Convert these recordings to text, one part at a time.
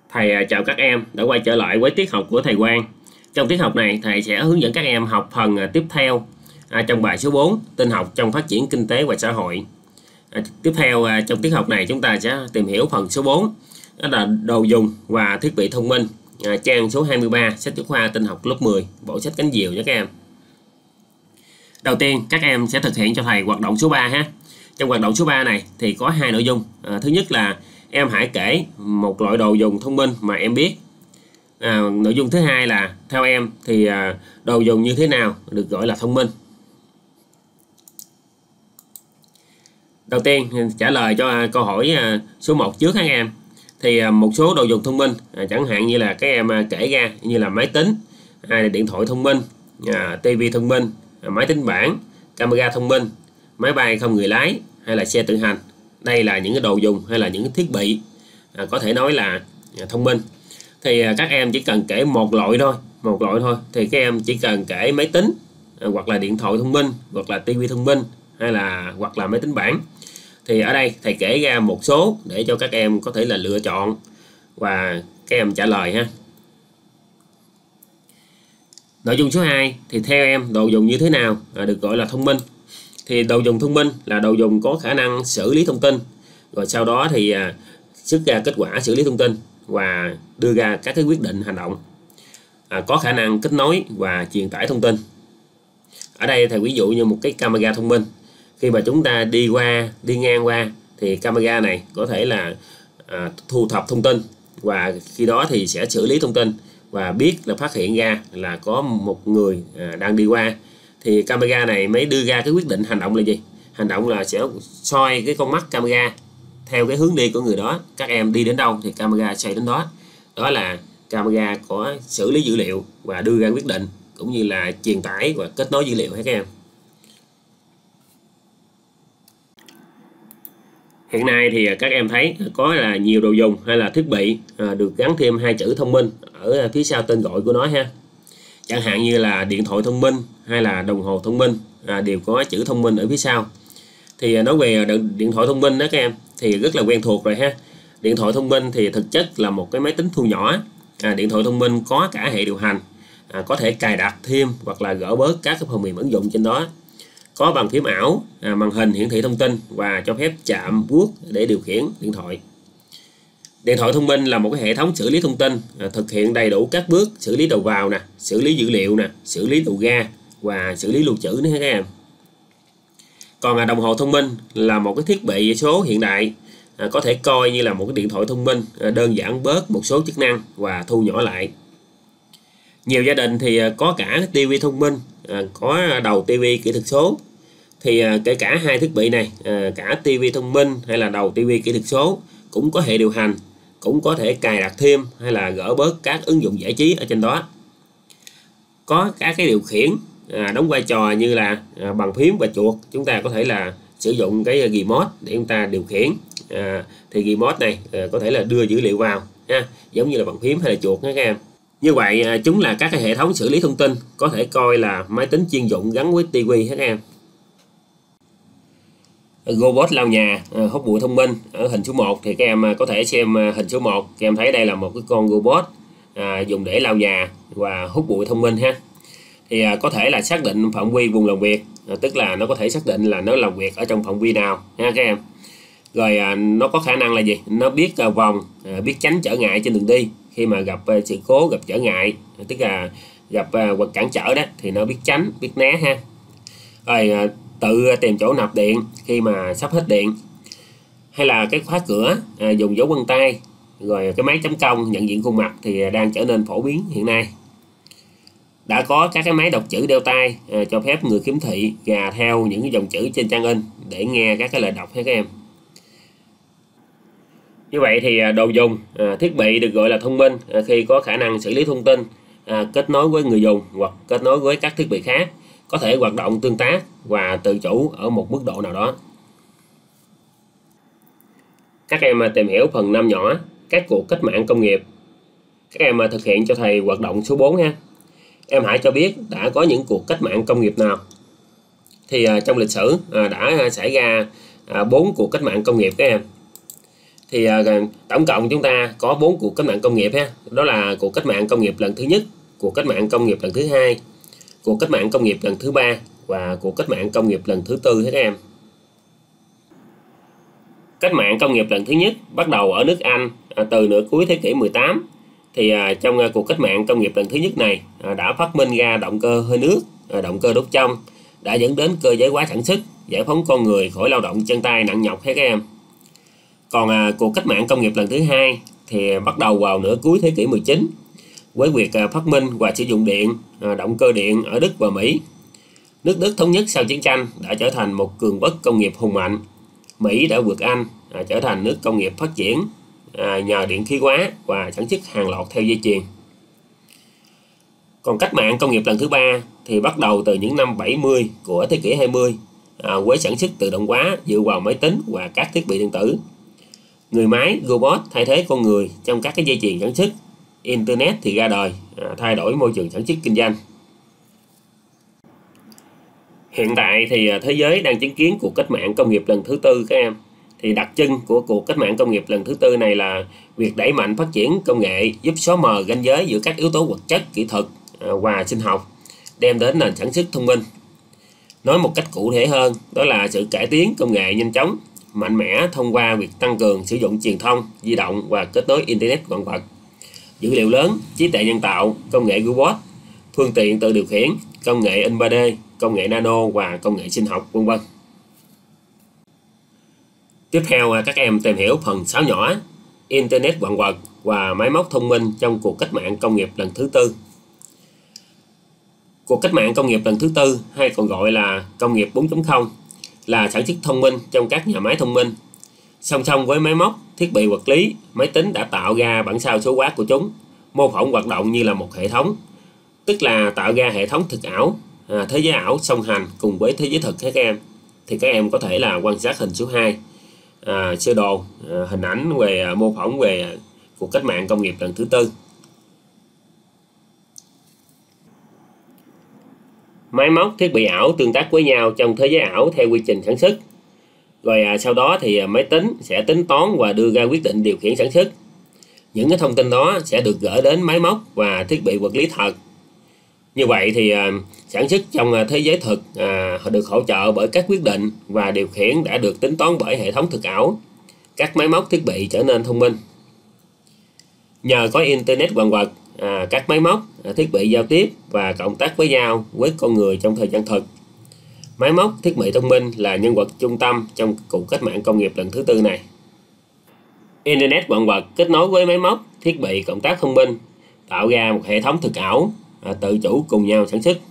Thầy chào các em đã quay trở lại với tiết học của thầy Quang. Trong tiết học này, thầy sẽ hướng dẫn các em học phần tiếp theo trong bài số 4, tin học trong phát triển kinh tế và xã hội. Tiếp theo trong tiết học này chúng ta sẽ tìm hiểu phần số 4, đó là đồ dùng và thiết bị thông minh, trang số 23, sách giáo khoa tin học lớp 10, bộ sách cánh diều nhé các em. Đầu tiên các em sẽ thực hiện cho thầy hoạt động số 3 ha. Trong hoạt động số 3 này thì có hai nội dung. Thứ nhất là em hãy kể một loại đồ dùng thông minh mà em biết. Nội dung thứ hai là theo em thì đồ dùng như thế nào được gọi là thông minh. Đầu tiên trả lời cho câu hỏi số 1 trước các em. Thì một số đồ dùng thông minh chẳng hạn như là các em kể ra như là máy tính, điện thoại thông minh, tivi thông minh, máy tính bảng, camera thông minh, máy bay không người lái hay là xe tự hành. Đây là những cái đồ dùng hay là những thiết bị có thể nói là thông minh. Thì các em chỉ cần kể một loại thôi, thì các em chỉ cần kể máy tính hoặc là điện thoại thông minh hoặc là tivi thông minh hoặc là máy tính bảng. Thì ở đây thầy kể ra một số để cho các em có thể là lựa chọn và các em trả lời ha. Nội dung số 2 thì theo em đồ dùng như thế nào được gọi là thông minh. Thì đồ dùng thông minh là đồ dùng có khả năng xử lý thông tin, rồi sau đó thì xuất ra kết quả xử lý thông tin và đưa ra các cái quyết định hành động, có khả năng kết nối và truyền tải thông tin. Ở đây thầy ví dụ như một cái camera thông minh. Khi mà chúng ta đi ngang qua thì camera này có thể là thu thập thông tin và khi đó thì sẽ xử lý thông tin và biết là phát hiện ra là có một người đang đi qua. Thì camera này mới đưa ra cái quyết định hành động là gì? Hành động là sẽ soi cái con mắt camera theo cái hướng đi của người đó. Các em đi đến đâu thì camera xoay đến đó. Đó là camera có xử lý dữ liệu và đưa ra quyết định, cũng như là truyền tải và kết nối dữ liệu các em. Hiện nay thì các em thấy có là nhiều đồ dùng hay là thiết bị được gắn thêm hai chữ thông minh ở phía sau tên gọi của nó ha. Chẳng hạn như là điện thoại thông minh hay là đồng hồ thông minh đều có chữ thông minh ở phía sau. Thì nói về điện thoại thông minh đó các em thì rất là quen thuộc rồi ha. Điện thoại thông minh thì thực chất là một cái máy tính thu nhỏ. Điện thoại thông minh có cả hệ điều hành, có thể cài đặt thêm hoặc là gỡ bớt các cái phần mềm ứng dụng trên đó. Có bàn phím ảo, màn hình hiển thị thông tin và cho phép chạm vuốt để điều khiển điện thoại. Điện thoại thông minh là một cái hệ thống xử lý thông tin, thực hiện đầy đủ các bước xử lý đầu vào nè, xử lý dữ liệu nè, xử lý đầu ra và xử lý lưu trữ nữa các em. Còn đồng hồ thông minh là một cái thiết bị số hiện đại, có thể coi như là một cái điện thoại thông minh, đơn giản bớt một số chức năng và thu nhỏ lại. Nhiều gia đình thì có cả tivi thông minh, có đầu tivi kỹ thuật số. Thì kể cả hai thiết bị này, cả tivi thông minh hay là đầu tivi kỹ thuật số cũng có hệ điều hành, cũng có thể cài đặt thêm hay là gỡ bớt các ứng dụng giải trí ở trên đó. Có các cái điều khiển đóng vai trò như là bàn phím và chuột. Chúng ta có thể là sử dụng cái remote để chúng ta điều khiển. Thì remote này có thể là đưa dữ liệu vào ha, giống như là bàn phím hay là chuột nha các em. Như vậy chúng là các cái hệ thống xử lý thông tin, có thể coi là máy tính chuyên dụng gắn với tivi các em. Robot lau nhà, hút bụi thông minh ở hình số 1 thì các em có thể xem hình số 1. Các em thấy đây là một cái con robot dùng để lau nhà và hút bụi thông minh ha. Thì có thể là xác định phạm vi vùng làm việc, tức là nó có thể xác định là nó làm việc ở trong phạm vi nào ha các em. Rồi nó có khả năng là gì? Nó biết vòng, biết tránh trở ngại trên đường đi. Khi mà gặp sự cố, gặp trở ngại, tức là gặp vật cản trở đó thì nó biết tránh, biết né ha. Rồi tự tìm chỗ nạp điện khi mà sắp hết điện, hay là cái khóa cửa dùng dấu vân tay. Rồi cái máy chấm công nhận diện khuôn mặt thì đang trở nên phổ biến hiện nay. Đã có các cái máy đọc chữ đeo tay cho phép người khiếm thị gà theo những cái dòng chữ trên trang in để nghe các cái lời đọc ha các em. Như vậy thì đồ dùng, thiết bị được gọi là thông minh khi có khả năng xử lý thông tin, kết nối với người dùng hoặc kết nối với các thiết bị khác, có thể hoạt động tương tác và tự chủ ở một mức độ nào đó. Các em tìm hiểu phần 5 nhỏ, các cuộc cách mạng công nghiệp. Các em thực hiện cho thầy hoạt động số 4 ha. Em hãy cho biết đã có những cuộc cách mạng công nghiệp nào. Thì trong lịch sử đã xảy ra 4 cuộc cách mạng công nghiệp các em. Thì tổng cộng chúng ta có 4 cuộc cách mạng công nghiệp ha. Đó là cuộc cách mạng công nghiệp lần thứ nhất, cuộc cách mạng công nghiệp lần thứ hai, cuộc cách mạng công nghiệp lần thứ ba và cuộc cách mạng công nghiệp lần thứ tư các em. Cách mạng công nghiệp lần thứ nhất bắt đầu ở nước Anh từ nửa cuối thế kỷ 18. Thì trong cuộc cách mạng công nghiệp lần thứ nhất này đã phát minh ra động cơ hơi nước, động cơ đốt trong, đã dẫn đến cơ giới hóa sản xuất, giải phóng con người khỏi lao động chân tay nặng nhọc các em. Còn cuộc cách mạng công nghiệp lần thứ hai thì bắt đầu vào nửa cuối thế kỷ 19 với việc phát minh và sử dụng điện, động cơ điện ở Đức và Mỹ. Nước Đức thống nhất sau chiến tranh đã trở thành một cường quốc công nghiệp hùng mạnh. Mỹ đã vượt Anh trở thành nước công nghiệp phát triển nhờ điện khí hóa và sản xuất hàng loạt theo dây chuyền. Còn cách mạng công nghiệp lần thứ ba thì bắt đầu từ những năm 70 của thế kỷ 20 với sản xuất tự động hóa dựa vào máy tính và các thiết bị điện tử. Người máy, robot thay thế con người trong các cái dây chuyền sản xuất. Internet thì ra đời, thay đổi môi trường sản xuất kinh doanh. Hiện tại thì thế giới đang chứng kiến cuộc cách mạng công nghiệp lần thứ tư các em. Thì đặc trưng của cuộc cách mạng công nghiệp lần thứ tư này là việc đẩy mạnh phát triển công nghệ giúp xóa mờ ranh giới giữa các yếu tố vật chất, kỹ thuật và sinh học, đem đến nền sản xuất thông minh. Nói một cách cụ thể hơn, đó là sự cải tiến công nghệ nhanh chóng, mạnh mẽ thông qua việc tăng cường sử dụng truyền thông, di động và kết nối Internet vạn vật, dữ liệu lớn, trí tuệ nhân tạo, công nghệ robot, phương tiện tự điều khiển, công nghệ in 3D, công nghệ nano và công nghệ sinh học v.v. Tiếp theo các em tìm hiểu phần 6 nhỏ Internet vạn vật và máy móc thông minh trong cuộc cách mạng công nghiệp lần thứ tư. Cuộc cách mạng công nghiệp lần thứ tư hay còn gọi là công nghiệp 4.0 là sản xuất thông minh trong các nhà máy thông minh. Song song với máy móc, thiết bị vật lý, máy tính đã tạo ra bản sao số hóa của chúng, mô phỏng hoạt động như là một hệ thống, tức là tạo ra hệ thống thực ảo, thế giới ảo song hành cùng với thế giới thực các em. Thì các em có thể là quan sát hình số 2, sơ đồ hình ảnh về mô phỏng về cuộc cách mạng công nghiệp lần thứ tư. Máy móc, thiết bị ảo tương tác với nhau trong thế giới ảo theo quy trình sản xuất. Rồi sau đó thì máy tính sẽ tính toán và đưa ra quyết định điều khiển sản xuất. Những cái thông tin đó sẽ được gửi đến máy móc và thiết bị vật lý thật. Như vậy thì sản xuất trong thế giới thực được hỗ trợ bởi các quyết định và điều khiển đã được tính toán bởi hệ thống thực ảo. Các máy móc thiết bị trở nên thông minh. Nhờ có Internet vạn vật, các máy móc, thiết bị giao tiếp và cộng tác với nhau với con người trong thời gian thực. Máy móc, thiết bị thông minh là nhân vật trung tâm trong cuộc cách mạng công nghiệp lần thứ tư này. Internet vạn vật kết nối với máy móc, thiết bị cộng tác thông minh, tạo ra một hệ thống thực ảo, tự chủ cùng nhau sản xuất.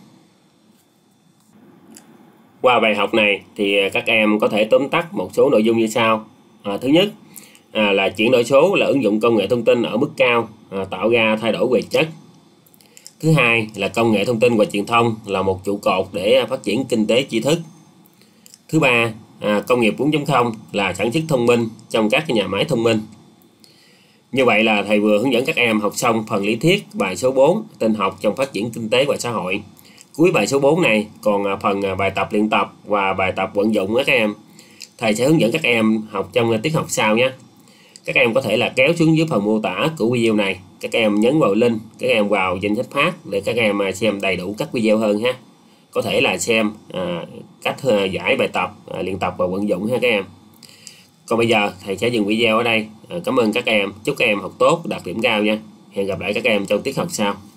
Qua bài học này thì các em có thể tóm tắt một số nội dung như sau. Thứ nhất là chuyển đổi số là ứng dụng công nghệ thông tin ở mức cao, tạo ra thay đổi về chất. Thứ hai là công nghệ thông tin và truyền thông là một trụ cột để phát triển kinh tế tri thức. Thứ ba, công nghiệp 4.0 là sản xuất thông minh trong các nhà máy thông minh. Như vậy là thầy vừa hướng dẫn các em học xong phần lý thuyết bài số 4 tin học trong phát triển kinh tế và xã hội. Cuối bài số 4 này còn phần bài tập luyện tập và bài tập vận dụng các em. Thầy sẽ hướng dẫn các em học trong tiết học sau nhé. Các em có thể là kéo xuống dưới phần mô tả của video này. Các em nhấn vào link, các em vào danh sách phát để các em xem đầy đủ các video hơn ha. Có thể là xem cách giải bài tập, luyện tập và vận dụng ha các em. Còn bây giờ thầy sẽ dừng video ở đây. Cảm ơn các em, chúc các em học tốt, đạt điểm cao nha. Hẹn gặp lại các em trong tiết học sau.